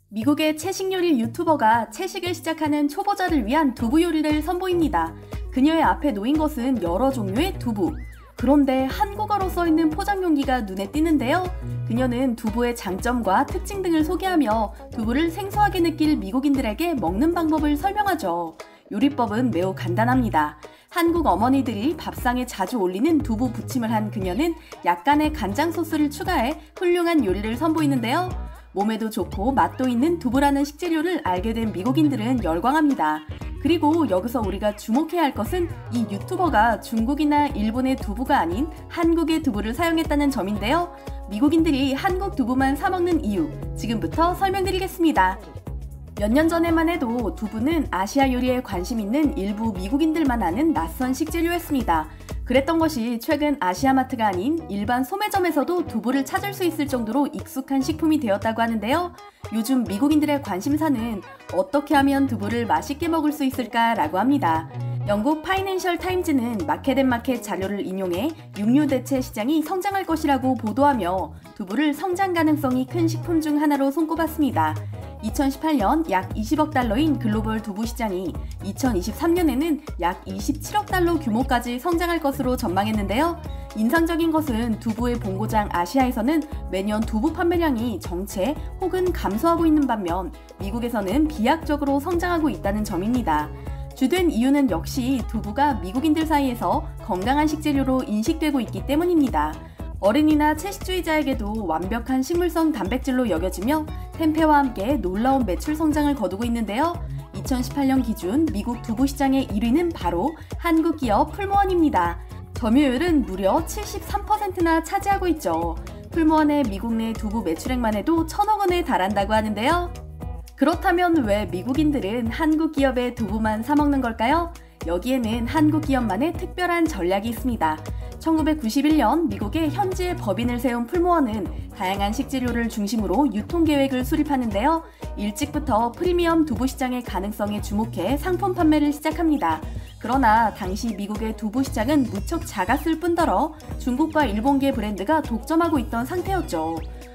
미국의 채식 요리 유튜버가 채식을 시작하는 초보자를 위한 두부 요리를 선보입니다. 그녀의 앞에 놓인 것은 여러 종류의 두부. 그런데 한국어로 써있는 포장 용기가 눈에 띄는데요. 그녀는 두부의 장점과 특징 등을 소개하며 두부를 생소하게 느낄 미국인들에게 먹는 방법을 설명하죠. 요리법은 매우 간단합니다. 한국 어머니들이 밥상에 자주 올리는 두부 부침을 한 그녀는 약간의 간장 소스를 추가해 훌륭한 요리를 선보이는데요. 몸에도 좋고 맛도 있는 두부라는 식재료를 알게 된 미국인들은 열광합니다. 그리고 여기서 우리가 주목해야 할 것은 이 유튜버가 중국이나 일본의 두부가 아닌 한국의 두부를 사용했다는 점인데요. 미국인들이 한국 두부만 사 먹는 이유, 지금부터 설명드리겠습니다. 몇 년 전에만 해도 두부는 아시아 요리에 관심 있는 일부 미국인들만 아는 낯선 식재료였습니다. 그랬던 것이 최근 아시아마트가 아닌 일반 소매점에서도 두부를 찾을 수 있을 정도로 익숙한 식품이 되었다고 하는데요. 요즘 미국인들의 관심사는 어떻게 하면 두부를 맛있게 먹을 수 있을까라고 합니다. 영국 파이낸셜 타임즈는 마켓앤마켓 자료를 인용해 육류 대체 시장이 성장할 것이라고 보도하며 두부를 성장 가능성이 큰 식품 중 하나로 손꼽았습니다. 2018년 약 20억 달러인 글로벌 두부 시장이 2023년에는 약 27억 달러 규모까지 성장할 것으로 전망했는데요. 인상적인 것은 두부의 본고장 아시아에서는 매년 두부 판매량이 정체 혹은 감소하고 있는 반면 미국에서는 비약적으로 성장하고 있다는 점입니다. 주된 이유는 역시 두부가 미국인들 사이에서 건강한 식재료로 인식되고 있기 때문입니다. 어린이나 채식주의자에게도 완벽한 식물성 단백질로 여겨지며 템페와 함께 놀라운 매출 성장을 거두고 있는데요. 2018년 기준 미국 두부 시장의 1위는 바로 한국 기업 풀무원입니다. 점유율은 무려 73%나 차지하고 있죠. 풀무원의 미국 내 두부 매출액만 해도 1,000억 원에 달한다고 하는데요. 그렇다면 왜 미국인들은 한국 기업의 두부만 사 먹는 걸까요? 여기에는 한국 기업만의 특별한 전략이 있습니다. 1991년 미국의 현지의 법인을 세운 풀무원은 다양한 식재료를 중심으로 유통계획을 수립하는데요. 일찍부터 프리미엄 두부 시장의 가능성에 주목해 상품 판매를 시작합니다. 그러나 당시 미국의 두부 시장은 무척 작았을 뿐더러 중국과 일본계 브랜드가 독점하고 있던 상태였죠.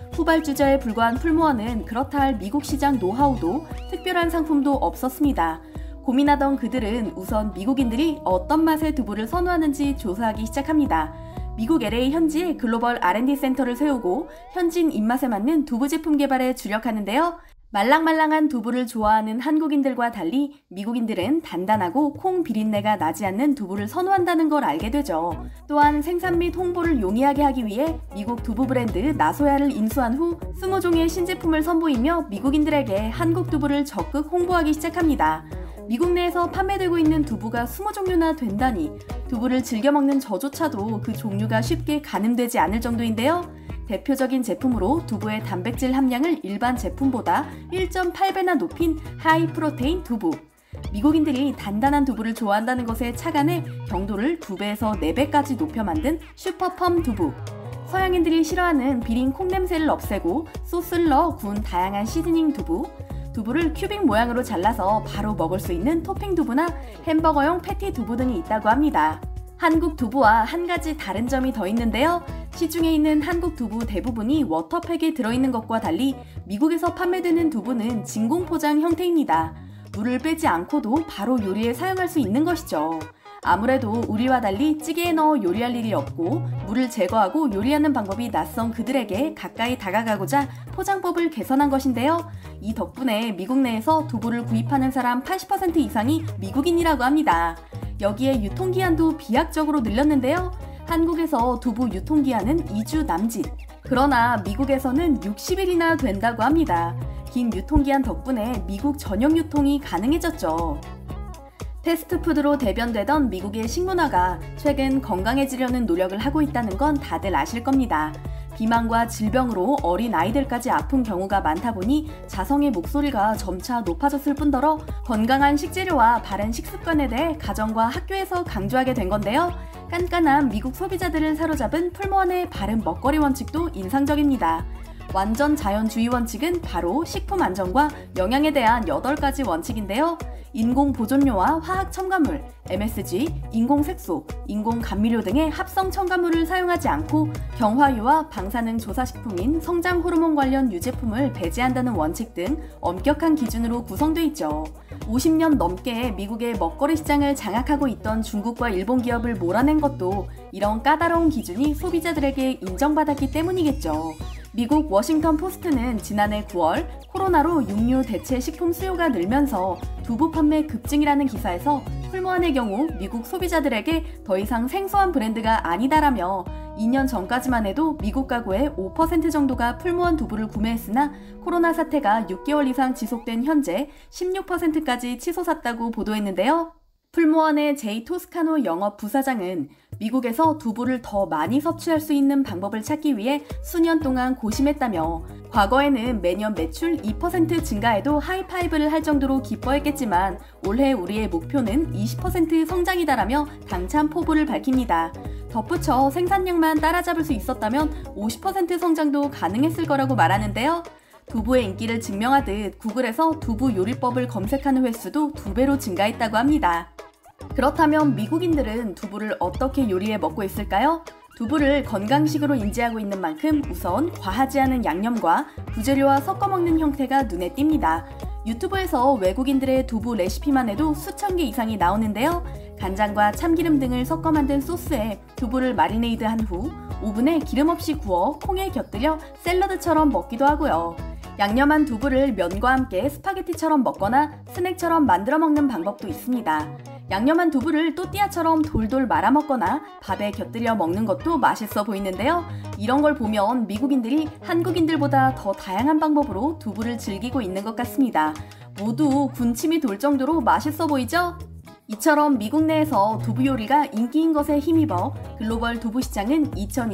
후발주자에 불과한 풀무원은 그렇다 할 미국 시장 노하우도 특별한 상품도 없었습니다. 고민하던 그들은 우선 미국인들이 어떤 맛의 두부를 선호하는지 조사하기 시작합니다. 미국 LA 현지에 글로벌 R&D 센터를 세우고 현지인 입맛에 맞는 두부 제품 개발에 주력하는데요. 말랑말랑한 두부를 좋아하는 한국인들과 달리 미국인들은 단단하고 콩 비린내가 나지 않는 두부를 선호한다는 걸 알게 되죠. 또한 생산 및 홍보를 용이하게 하기 위해 미국 두부 브랜드 나소야를 인수한 후 20종의 신제품을 선보이며 미국인들에게 한국 두부를 적극 홍보하기 시작합니다. 미국 내에서 판매되고 있는 두부가 20종류나 된다니 두부를 즐겨 먹는 저조차도 그 종류가 쉽게 가늠되지 않을 정도인데요. 대표적인 제품으로 두부의 단백질 함량을 일반 제품보다 1.8배나 높인 하이 프로테인 두부. 미국인들이 단단한 두부를 좋아한다는 것에 착안해 경도를 2배에서 4배까지 높여 만든 슈퍼펌 두부. 서양인들이 싫어하는 비린 콩 냄새를 없애고 소스를 넣어 구운 다양한 시즈닝 두부. 두부를 큐빅 모양으로 잘라서 바로 먹을 수 있는 토핑 두부나 햄버거용 패티 두부 등이 있다고 합니다. 한국 두부와 한 가지 다른 점이 더 있는데요. 시중에 있는 한국 두부 대부분이 워터팩에 들어있는 것과 달리 미국에서 판매되는 두부는 진공 포장 형태입니다. 물을 빼지 않고도 바로 요리에 사용할 수 있는 것이죠. 아무래도 우리와 달리 찌개에 넣어 요리할 일이 없고 물을 제거하고 요리하는 방법이 낯선 그들에게 가까이 다가가고자 포장법을 개선한 것인데요. 이 덕분에 미국 내에서 두부를 구입하는 사람 80% 이상이 미국인이라고 합니다. 여기에 유통기한도 비약적으로 늘렸는데요. 한국에서 두부 유통기한은 2주 남짓. 그러나 미국에서는 60일이나 된다고 합니다. 긴 유통기한 덕분에 미국 전용 유통이 가능해졌죠. 패스트푸드로 대변되던 미국의 식문화가 최근 건강해지려는 노력을 하고 있다는 건 다들 아실 겁니다. 비만과 질병으로 어린 아이들까지 아픈 경우가 많다 보니 자성의 목소리가 점차 높아졌을 뿐더러 건강한 식재료와 바른 식습관에 대해 가정과 학교에서 강조하게 된 건데요. 깐깐한 미국 소비자들을 사로잡은 풀무원의 바른 먹거리 원칙도 인상적입니다. 완전 자연주의 원칙은 바로 식품 안전과 영양에 대한 8가지 원칙인데요. 인공 보존료와 화학 첨가물, MSG, 인공 색소, 인공 감미료 등의 합성 첨가물을 사용하지 않고 경화유와 방사능 조사식품인 성장 호르몬 관련 유제품을 배제한다는 원칙 등 엄격한 기준으로 구성돼 있죠. 50년 넘게 미국의 먹거리 시장을 장악하고 있던 중국과 일본 기업을 몰아낸 것도 이런 까다로운 기준이 소비자들에게 인정받았기 때문이겠죠. 미국 워싱턴 포스트는 지난해 9월 코로나로 육류 대체 식품 수요가 늘면서 두부 판매 급증이라는 기사에서 풀무원의 경우 미국 소비자들에게 더 이상 생소한 브랜드가 아니다라며 2년 전까지만 해도 미국 가구의 5% 정도가 풀무원 두부를 구매했으나 코로나 사태가 6개월 이상 지속된 현재 16%까지 치솟았다고 보도했는데요. 풀무원의 제이 토스카노 영업 부사장은 미국에서 두부를 더 많이 섭취할 수 있는 방법을 찾기 위해 수년 동안 고심했다며 과거에는 매년 매출 2% 증가해도 하이파이브를 할 정도로 기뻐했겠지만 올해 우리의 목표는 20% 성장이다라며 당찬 포부를 밝힙니다. 덧붙여 생산량만 따라잡을 수 있었다면 50% 성장도 가능했을 거라고 말하는데요. 두부의 인기를 증명하듯 구글에서 두부 요리법을 검색하는 횟수도 2배로 증가했다고 합니다. 그렇다면 미국인들은 두부를 어떻게 요리해 먹고 있을까요? 두부를 건강식으로 인지하고 있는 만큼 우선 과하지 않은 양념과 부재료와 섞어 먹는 형태가 눈에 띕니다. 유튜브에서 외국인들의 두부 레시피만 해도 수천 개 이상이 나오는데요. 간장과 참기름 등을 섞어 만든 소스에 두부를 마리네이드한 후 오븐에 기름 없이 구워 콩에 곁들여 샐러드처럼 먹기도 하고요. 양념한 두부를 면과 함께 스파게티처럼 먹거나 스낵처럼 만들어 먹는 방법도 있습니다. 양념한 두부를 또띠아처럼 돌돌 말아 먹거나 밥에 곁들여 먹는 것도 맛있어 보이는데요. 이런 걸 보면 미국인들이 한국인들보다 더 다양한 방법으로 두부를 즐기고 있는 것 같습니다. 모두 군침이 돌 정도로 맛있어 보이죠? 이처럼 미국 내에서 두부 요리가 인기인 것에 힘입어 글로벌 두부 시장은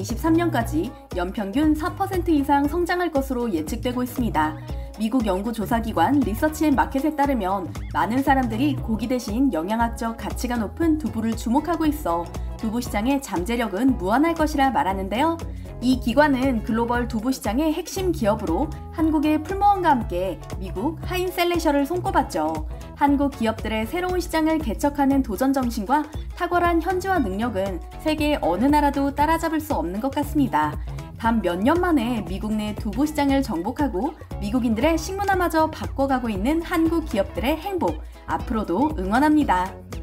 2023년까지 연평균 4% 이상 성장할 것으로 예측되고 있습니다. 미국 연구조사기관 리서치앤마켓에 따르면 많은 사람들이 고기 대신 영양학적 가치가 높은 두부를 주목하고 있어 두부 시장의 잠재력은 무한할 것이라 말하는데요. 이 기관은 글로벌 두부 시장의 핵심 기업으로 한국의 풀무원과 함께 미국 하인셀레셔를 손꼽았죠. 한국 기업들의 새로운 시장을 개척하는 도전 정신과 탁월한 현지화 능력은 세계 어느 나라도 따라잡을 수 없는 것 같습니다. 단 몇 년 만에 미국 내 두부 시장을 정복하고 미국인들의 식문화마저 바꿔가고 있는 한국 기업들의 행복, 앞으로도 응원합니다.